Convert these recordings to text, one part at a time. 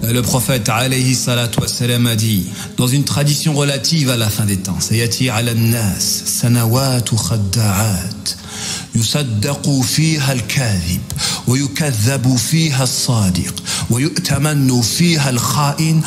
Le prophète alayhi salatu wassalam a dit, dans une tradition relative à la fin des temps, sayati ala an-nas sanawatu khadda'at يصدق فيها الكاذب ويكذب فيها الصادق ويؤتمن فيها الخائن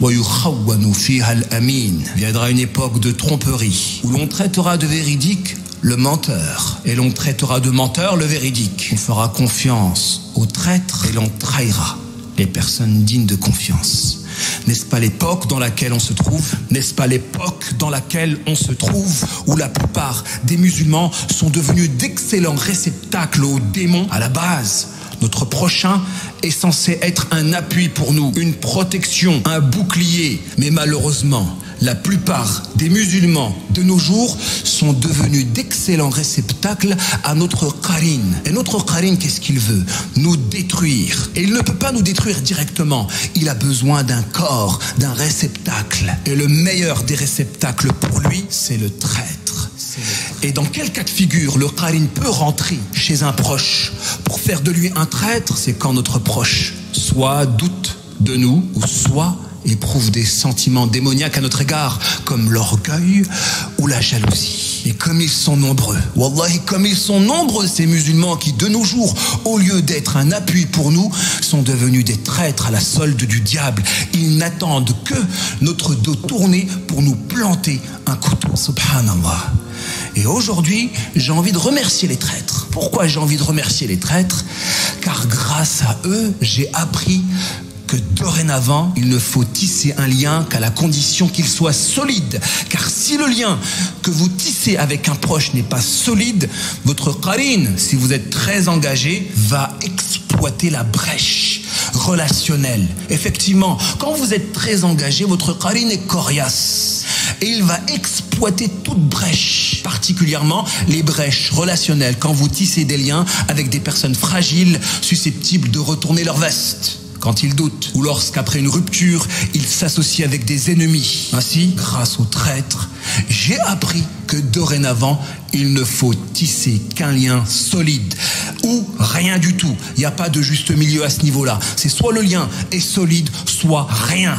ويخون فيها الأمين. Viendra une époque de tromperie où l'on traitera de véridique le menteur et l'on traitera de menteur le véridique. On fera confiance aux traîtres et l'on trahira les personnes dignes de confiance. N'est-ce pas l'époque dans laquelle on se trouve? N'est-ce pas l'époque dans laquelle on se trouve où la plupart des musulmans sont devenus d'excellents réceptacles aux démons? À la base, notre prochain est censé être un appui pour nous, une protection, un bouclier. Mais malheureusement, la plupart des musulmans de nos jours sont devenus d'excellents réceptacles à notre qarin. Et notre qarin, qu'est-ce qu'il veut? Nous détruire. Et il ne peut pas nous détruire directement. Il a besoin d'un corps, d'un réceptacle. Et le meilleur des réceptacles pour lui, c'est le traître. Et dans quel cas de figure le qarin peut rentrer chez un proche pour faire de lui un traître? C'est quand notre proche soit doute de nous ou soit éprouve des sentiments démoniaques à notre égard, comme l'orgueil ou la jalousie. Et comme ils sont nombreux, wallahi, comme ils sont nombreux ces musulmans qui de nos jours, au lieu d'être un appui pour nous, sont devenus des traîtres à la solde du diable. Ils n'attendent que notre dos tourné pour nous planter un couteau. Subhanallah. Et aujourd'hui, j'ai envie de remercier les traîtres. Pourquoi j'ai envie de remercier les traîtres? Car grâce à eux, j'ai appris que dorénavant, il ne faut tisser un lien qu'à la condition qu'il soit solide. Car si le lien que vous tissez avec un proche n'est pas solide, votre qarin, si vous êtes très engagé, va exploiter la brèche relationnelle. Effectivement, quand vous êtes très engagé, votre qarin est coriace. Et il va exploiter toute brèche, particulièrement les brèches relationnelles, quand vous tissez des liens avec des personnes fragiles, susceptibles de retourner leur veste quand ils doutent, ou lorsqu'après une rupture, ils s'associent avec des ennemis. Ainsi, grâce aux traîtres, j'ai appris que dorénavant, il ne faut tisser qu'un lien solide, ou rien du tout. Il n'y a pas de juste milieu à ce niveau-là. C'est soit le lien est solide, soit rien.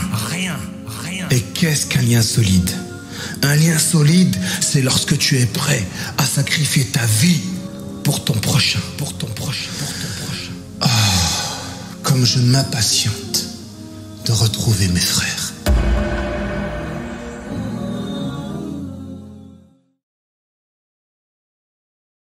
Et qu'est-ce qu'un lien solide? Un lien solide, c'est lorsque tu es prêt à sacrifier ta vie pour ton prochain. Comme je m'impatiente de retrouver mes frères.